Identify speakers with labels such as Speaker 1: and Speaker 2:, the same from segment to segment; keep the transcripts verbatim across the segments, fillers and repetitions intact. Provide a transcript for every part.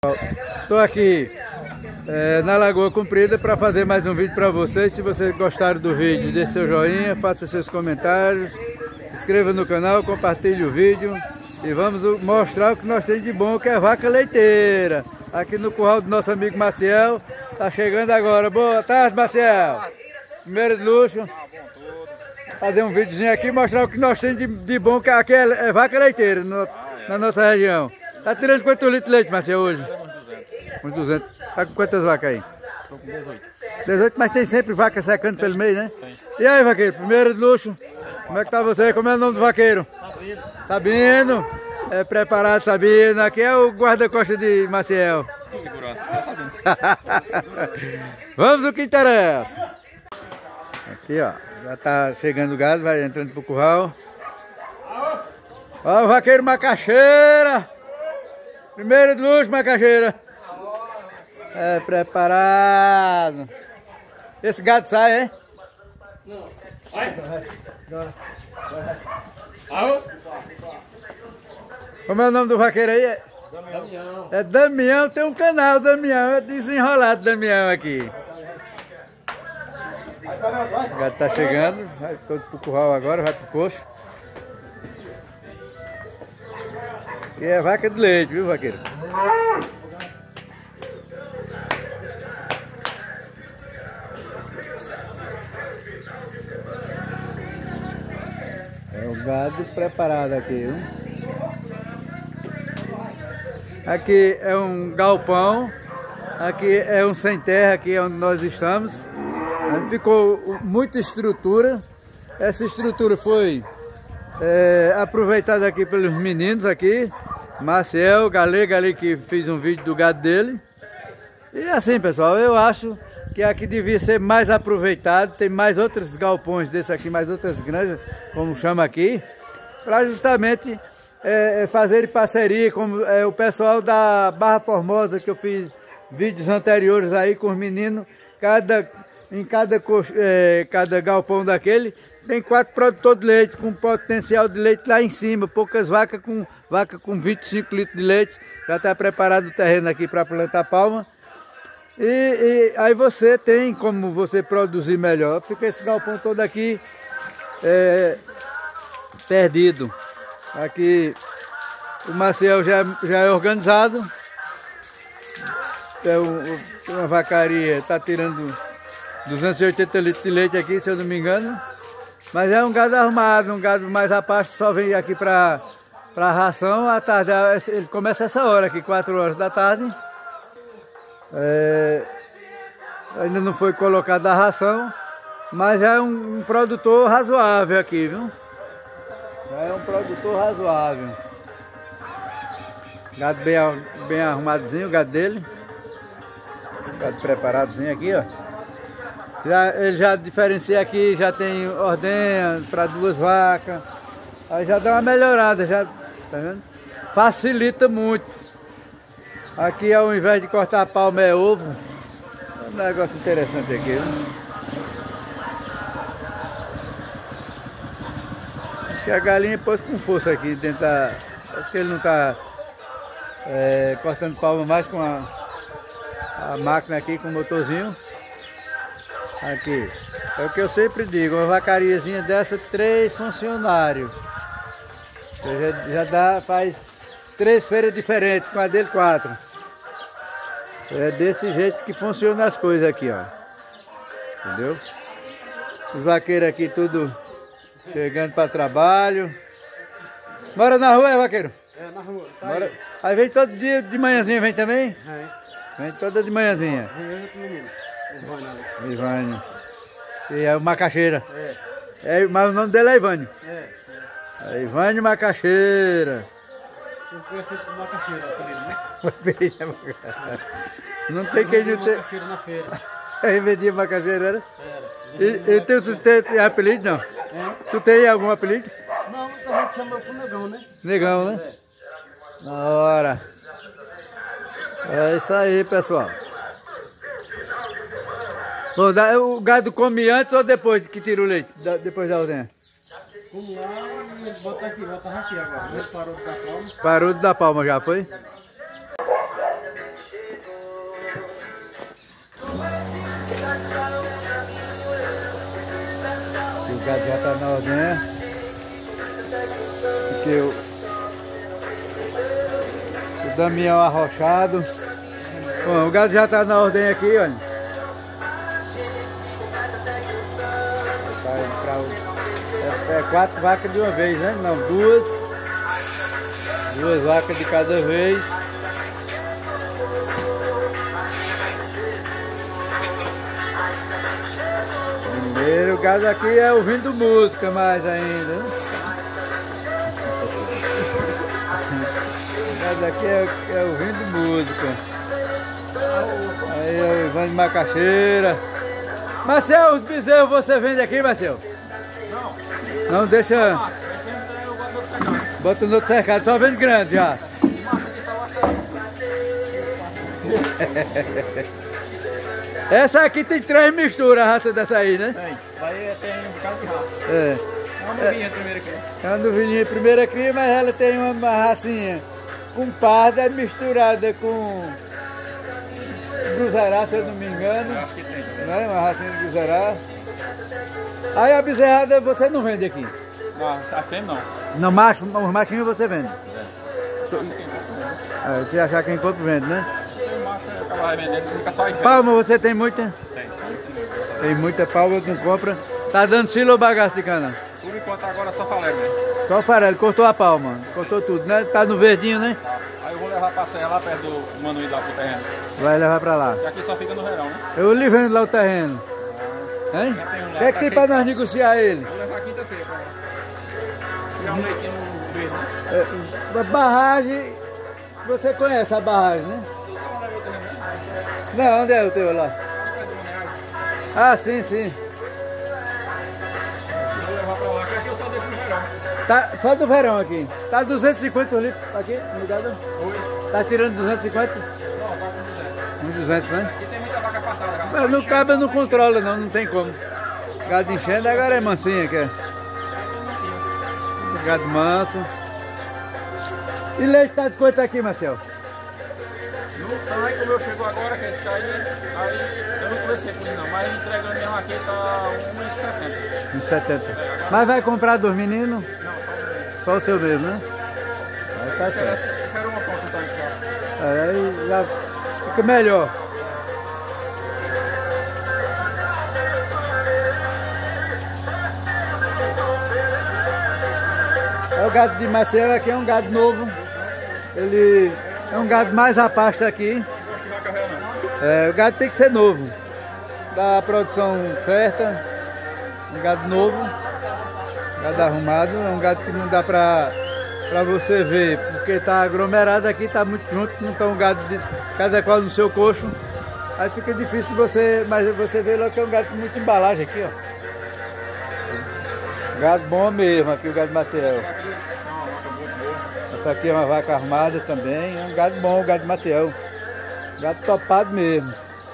Speaker 1: Estou aqui é, na Lagoa Comprida para fazer mais um vídeo para vocês. Se vocês gostaram do vídeo, deixe seu joinha, faça seus comentários, se inscreva no canal, compartilhe o vídeo e vamos mostrar o que nós temos de bom, que é a vaca leiteira. Aqui no curral do nosso amigo Maciel, tá chegando agora. Boa tarde, Maciel. Primeiro de luxo. Fazer um videozinho aqui, mostrar o que nós temos de, de bom, que aqui é, é vaca leiteira no, na nossa região. Tá tirando quantos litros de leite, Maciel, hoje? Uns duzentos. Tá com quantas vacas aí?
Speaker 2: Tô com dezoito.
Speaker 1: dezoito, mas tem sempre vaca secando pelo meio, né? Tem. E aí, vaqueiro, primeiro de luxo, como é que tá você? Como é o nome do vaqueiro?
Speaker 2: Sabino.
Speaker 1: Sabino. É preparado, Sabino. Aqui é o guarda-costas de Maciel.
Speaker 2: Segurança, é Sabino.
Speaker 1: Vamos ao que interessa. Aqui, ó, já tá chegando o gado, vai entrando pro curral. Ó o vaqueiro Macaxeira. Primeiro de luxo, Macaxeira. É preparado. Esse gado sai, é?
Speaker 2: Não. Vai. Vai.
Speaker 1: Como é o nome do vaqueiro aí? É
Speaker 2: Damião.
Speaker 1: É Damião, tem um canal, Damião. É desenrolado, Damião aqui. O gado tá chegando, vai todo pro curral agora, vai pro coxo. E é vaca de leite, viu, vaqueiro? É o gado preparado aqui, viu? Aqui é um galpão, aqui é um sem terra, aqui é onde nós estamos. Ficou muita estrutura. Essa estrutura foi é, aproveitada aqui pelos meninos aqui. Maciel, Galega ali, que fez um vídeo do gado dele. E assim, pessoal, eu acho que aqui devia ser mais aproveitado. Tem mais outros galpões desse aqui, mais outras granjas, como chama aqui, para justamente é, fazer parceria com é, o pessoal da Barra Formosa, que eu fiz vídeos anteriores aí com os meninos. Cada, em cada, é, cada galpão daquele tem quatro produtores de leite com potencial de leite lá em cima. Poucas vacas com vaca com vinte e cinco litros de leite. Já está preparado o terreno aqui para plantar palma. E, e aí você tem como você produzir melhor. Fica esse galpão todo aqui é, perdido. Aqui o Maciel já, já é organizado. É um, uma vacaria, está tirando duzentos e oitenta litros de leite aqui, se eu não me engano. Mas é um gado arrumado, um gado mais a parte, só vem aqui para para ração à tarde. Ele começa essa hora aqui, quatro horas da tarde. É, ainda não foi colocada a ração, mas já é um, um produtor razoável aqui, viu? Já é um produtor razoável. Gado bem, bem arrumadozinho, o gado dele. Gado preparadozinho aqui, ó. Já, ele já diferencia aqui, já tem ordenha para duas vacas. Aí já dá uma melhorada, já, tá vendo? Facilita muito. Aqui, ao invés de cortar a palma, é ovo. É um negócio interessante aqui, né? Acho que a galinha pôs com força aqui dentro da... Acho que ele não está é, cortando palma mais com a, a máquina aqui, com o motorzinho. Aqui, é o que eu sempre digo, uma vacariazinha dessa, três funcionários. Você já, já dá, faz três feiras diferentes, com a dele quatro. É desse jeito que funcionam as coisas aqui, ó. Entendeu? Os vaqueiros aqui tudo chegando para trabalho. Mora na rua, é, vaqueiro?
Speaker 2: É, na rua. Tá
Speaker 1: Mora...
Speaker 2: aí.
Speaker 1: aí vem todo dia de manhãzinha, vem também?
Speaker 2: É.
Speaker 1: Vem toda de manhãzinha.
Speaker 2: Vem com o menino. O
Speaker 1: Ivânio. E é o Macaxeira.
Speaker 2: É.
Speaker 1: É, mas o nome dele é Ivânio.
Speaker 2: É.
Speaker 1: É Ivânio Macaxeira.
Speaker 2: Eu conheci com Macaxeira, apelido, né?
Speaker 1: Não tem quem não tem.
Speaker 2: Macaxeira na feira.
Speaker 1: Aí vendia Macaxeira, era?
Speaker 2: Era.
Speaker 1: E, e tu, tu tem, tem apelido, não?
Speaker 2: É.
Speaker 1: Tu tem algum apelido?
Speaker 2: Não, a gente chama pro negão, né?
Speaker 1: Negão, né? Na hora. É isso aí, pessoal. Bom, o gado come antes ou depois que tira o leite? Depois da ordenha?
Speaker 2: Como lá, ele bota aqui, bota aqui agora. Ele parou de dar palma.
Speaker 1: Parou de dar palma já, foi? O gado já está na ordenha. Aqui o, o Damião arrochado. Bom, o gado já está na ordem aqui, olha. Tá indo pra o, é, é quatro vacas de uma vez, né? Não, duas. Duas vacas de cada vez. Primeiro, o gado aqui é ouvindo música mais ainda, né? O gado aqui é, é ouvindo música. Aí é o Ivan de Macaxeira. Marcel, os bezerros você vende aqui, Marcel? Não. Não, deixa... Bota no outro cercado, só vende grande já. Essa aqui tem três misturas, a raça dessa aí, né?
Speaker 2: Tem. Aí tem um bocado de raça.
Speaker 1: É.
Speaker 2: É uma novinha primeira cria.
Speaker 1: É uma novinha primeira cria, mas ela tem uma racinha com parda misturada com Cruzará, se eu não me engano.
Speaker 2: Eu acho que tem.
Speaker 1: Né? Uma racinha de Cruzará. Aí a bezerrada você não vende aqui?
Speaker 2: Não, a fêmea não.
Speaker 1: No macho, os machinhos você vende?
Speaker 2: É.
Speaker 1: Ah, se achar quem compra, vende, né?
Speaker 2: Tem macho, acaba vendendo, fica só em fêmea.
Speaker 1: Palma você tem muita?
Speaker 2: Tem.
Speaker 1: Tem muita palma que não compra. Tá dando silo ou bagaço de cana?
Speaker 2: Por enquanto agora só falei mesmo.
Speaker 1: Só o farelo, cortou a palma, cortou tudo, né? Tá no verdinho, né?
Speaker 2: Tá. Aí eu vou levar pra serra lá perto do Manuí lá pro terreno.
Speaker 1: Vai levar pra lá.
Speaker 2: E aqui só fica no verão, né?
Speaker 1: Eu lhe vendo lá o terreno. Hein?
Speaker 2: Já tem um lá,
Speaker 1: O que é que
Speaker 2: tá
Speaker 1: tem
Speaker 2: cheio.
Speaker 1: pra nós negociar ele?
Speaker 2: Vou levar quinta-feira pra lá. Tirar um leitinho no verde, né?
Speaker 1: É, a barragem, você conhece a barragem, né?
Speaker 2: Você não leva o terreno, né?
Speaker 1: Não, onde é o teu lá?
Speaker 2: Perto do Manuí.
Speaker 1: Ah, sim, sim.
Speaker 2: Eu vou levar pra lá, que aqui eu só deixo no verão.
Speaker 1: Tá, só do verão aqui. Tá duzentos e cinquenta litros aqui, ligado?
Speaker 2: Oi?
Speaker 1: Tá tirando duzentos e cinquenta?
Speaker 2: Não, vai com duzentos.
Speaker 1: Um duzentos, né?
Speaker 2: Aqui tem muita vaca passada, cara.
Speaker 1: Mas no cabo não controla não, não tem como. Gado enchendo agora é mansinha, que é. Gado manso. E leite tá de quanto aqui, Marcel?
Speaker 2: No tanque, o meu chegou agora, que é esse cara aí, aí eu não conversei com ele não, mas entregando mesmo aqui tá um e setenta.
Speaker 1: uns setenta. Mas vai comprar dos meninos?
Speaker 2: Não, só um.
Speaker 1: Só o seu mesmo, né? Aí tá certo.
Speaker 2: Espera uma ponta então aqui, ó.
Speaker 1: Aí já fica melhor. É o gado de Marcelo, aqui é um gado novo. Ele é um gado mais a pasto aqui.
Speaker 2: Não gosto de vaca velha não.
Speaker 1: É, o gado tem que ser novo. Dá a produção certa. Um gado novo. Gado arrumado. É um gado que não dá pra, pra você ver. Porque tá aglomerado aqui, tá muito junto. Não tá um gado de cada qual no seu coxo. Aí fica difícil de você. Mas você vê logo que é um gado com muita embalagem aqui, ó. Gado bom mesmo aqui, o gado Maciel. Essa aqui é uma vaca armada também. É um gado bom, o gado Maciel. Gado topado mesmo.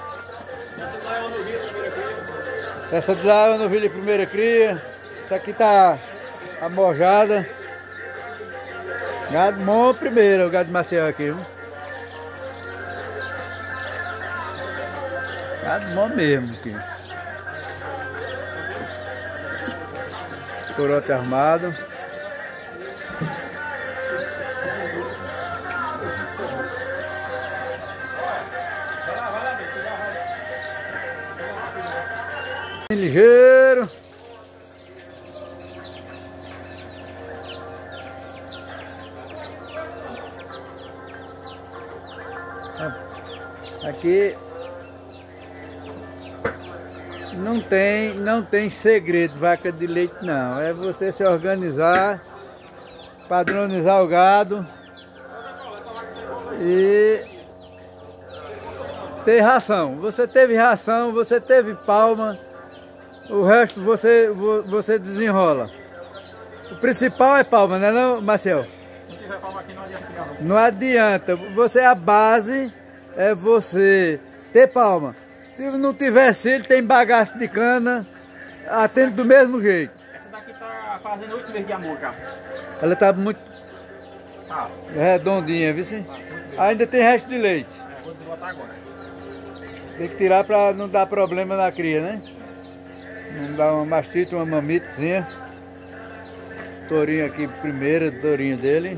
Speaker 1: Essa de lá é uma novilha primeira cria. Essa aqui tá amojada. Gado bom primeiro, o gado Maciel aqui, viu? Gado bom mesmo aqui. Corote armado. Ligeiro. Aqui não tem, não tem segredo vaca de leite não. É você se organizar, padronizar o gado e ter ração. Você teve ração, você teve palma, o resto você, você desenrola. O principal é palma, não é não, Marcel?
Speaker 2: Se tiver palma aqui não adianta pegar não.
Speaker 1: Não adianta. Você, a base é você ter palma. Se não tiver cílio, tem bagaço de cana, atende do mesmo jeito.
Speaker 2: Essa daqui tá fazendo oito meses de amor já.
Speaker 1: Ela tá muito
Speaker 2: Tá.
Speaker 1: redondinha, viu sim? Ainda tem resto de leite.
Speaker 2: É, vou desbotar agora.
Speaker 1: Tem que tirar para não dar problema na cria, né? Vamos dar uma mastita, uma mamitezinha. Tourinho aqui, primeiro tourinho dele.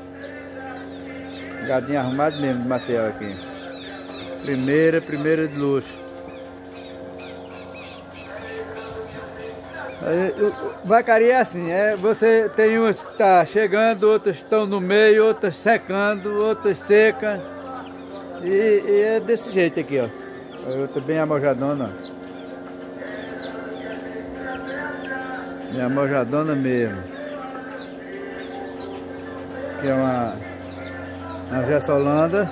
Speaker 1: Gadinho arrumado mesmo de Maciel aqui. Primeira, primeira de luxo. Vacaria é assim, é, você tem uns que tá chegando, outros estão no meio, outras secando, outras secam. E, e é desse jeito aqui, ó. Eu tô bem amojadona. Bem amojadona mesmo. Aqui é uma, uma Gessolanda.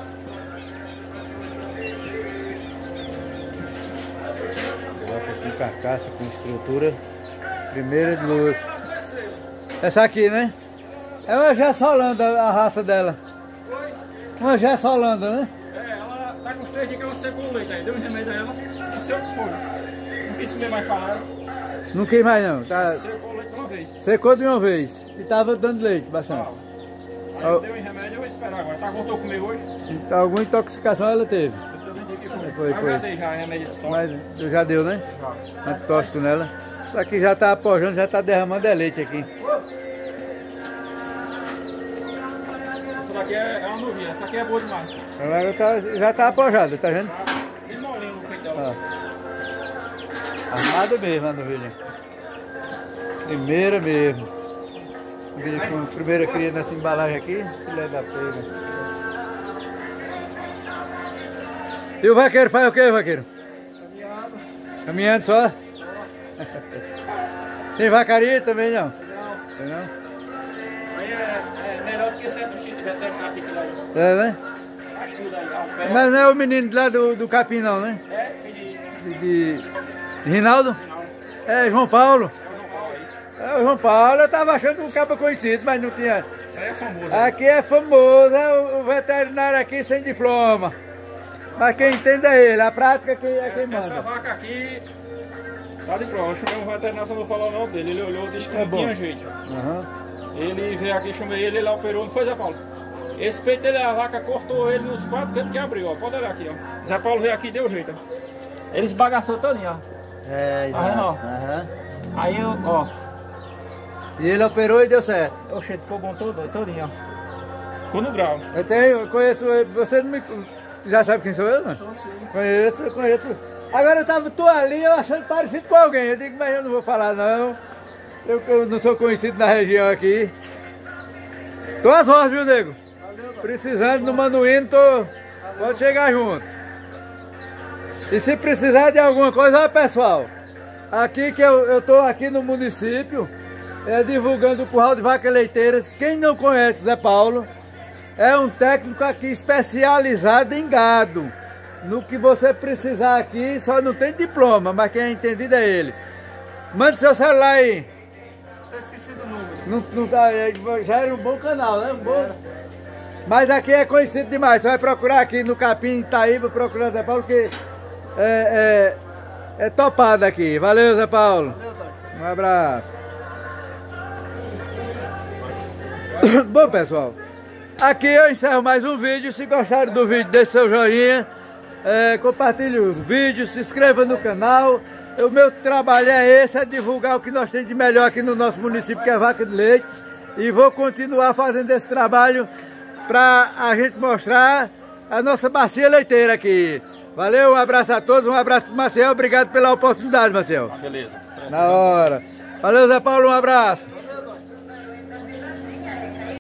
Speaker 1: Com carcaça, com estrutura. Primeira de luxo. Essa aqui, né? É uma Gessolanda a raça dela.
Speaker 2: Foi?
Speaker 1: Uma Gessolanda, né?
Speaker 2: É, ela tá com os três dias que ela secou o leite aí. Deu um remédio a ela e secou o fogo. Não quis comer mais falar.
Speaker 1: Não quis mais não. Tá...
Speaker 2: Secou o leite de uma vez.
Speaker 1: Secou de uma vez. E tava dando leite bastante.
Speaker 2: Aí oh. Deu um remédio, eu vou esperar agora. Tá, voltou a comer hoje?
Speaker 1: Então, alguma intoxicação ela teve.
Speaker 2: Foi, foi. Já dei já remédio.
Speaker 1: Mas já deu, né? Já. Antitóxico nela. Isso aqui já tá apojando, já tá derramando é leite aqui.
Speaker 2: Essa daqui é, é uma novinha, essa aqui é boa demais.
Speaker 1: Ela tá, já tá apojada, tá vendo?
Speaker 2: Bem molinho no peito dela.
Speaker 1: Armada mesmo a novilha. Primeira mesmo. Novilha com primeira cria nessa embalagem aqui. Filé da pega. E o vaqueiro faz o que, vaqueiro?
Speaker 2: Caminhando.
Speaker 1: Caminhando só? Tem vacaria também não?
Speaker 2: Não.
Speaker 1: Tem não?
Speaker 2: Aí é, é melhor do que ser do Chico veterinário aqui daí.
Speaker 1: É, né?
Speaker 2: Faz tudo aí, ao pé.
Speaker 1: Mas não é o menino de lá do, do Capim não, né?
Speaker 2: É, filho
Speaker 1: De, de... de Rinaldo?
Speaker 2: Não.
Speaker 1: É, João Paulo.
Speaker 2: É o João Paulo aí.
Speaker 1: É, o João Paulo, eu tava achando um cabo conhecido, mas não tinha.
Speaker 2: Isso aí é famoso.
Speaker 1: Aqui é famoso, é o, o veterinário aqui sem diploma. Mas quem entende é ele, a prática é quem, é quem manda.
Speaker 2: Essa vaca aqui tá de prova. Eu chamei um veterinário, só não vou falar o nome dele. Ele olhou e disse que
Speaker 1: É
Speaker 2: não
Speaker 1: bom.
Speaker 2: tinha jeito.
Speaker 1: Uhum.
Speaker 2: Ele veio aqui, chamei ele, ele operou, não foi, Zé Paulo? Esse peito dele, a vaca cortou ele nos quatro cantos que abriu, ó. Pode olhar aqui, ó. Zé Paulo veio aqui e deu jeito, ó. Ele esbagaçou todinho, ó.
Speaker 1: É,
Speaker 2: Tá vendo, ó?
Speaker 1: Uhum.
Speaker 2: Aí eu, ó.
Speaker 1: E ele operou e deu certo.
Speaker 2: Oxe, ficou bom todo, todinho, ó. Ficou no grau.
Speaker 1: Eu tenho, eu conheço ele, você não me... Já sabe quem sou eu, não?
Speaker 2: Sou sim.
Speaker 1: Conheço, eu conheço. Agora eu tava, tô ali, eu achando parecido com alguém. Eu digo, mas eu não vou falar não. Eu, eu não sou conhecido na região aqui. Tô às horas, viu, nego? Valeu, precisando do Manuíno, tô... Valeu. Pode chegar junto. E se precisar de alguma coisa, ó pessoal. Aqui que eu, eu tô aqui no município, é, divulgando o curral de vacas leiteiras. Quem não conhece Zé Paulo, é um técnico aqui especializado em gado. No que você precisar aqui, só não tem diploma, mas quem é entendido é ele. Mande seu celular aí.
Speaker 2: Tá esquecido o número.
Speaker 1: Não, não tá, já era um bom canal, né? Um bom... Mas aqui é conhecido demais. Você vai procurar aqui no Capim, Itaíba, procurar Zé Paulo, que é, é, é topado aqui. Valeu, Zé Paulo.
Speaker 2: Valeu, Doc.
Speaker 1: Um abraço. Bom, pessoal, aqui eu encerro mais um vídeo. Se gostaram do vídeo, deixe seu joinha, é, compartilhe os vídeos, se inscreva no canal. O meu trabalho é esse, é divulgar o que nós temos de melhor aqui no nosso município, que é vaca de leite. E vou continuar fazendo esse trabalho para a gente mostrar a nossa bacia leiteira aqui. Valeu, um abraço a todos, um abraço, Maciel. Obrigado pela oportunidade, Maciel.
Speaker 2: Ah, beleza.
Speaker 1: Na hora. Valeu, Zé Paulo, um abraço.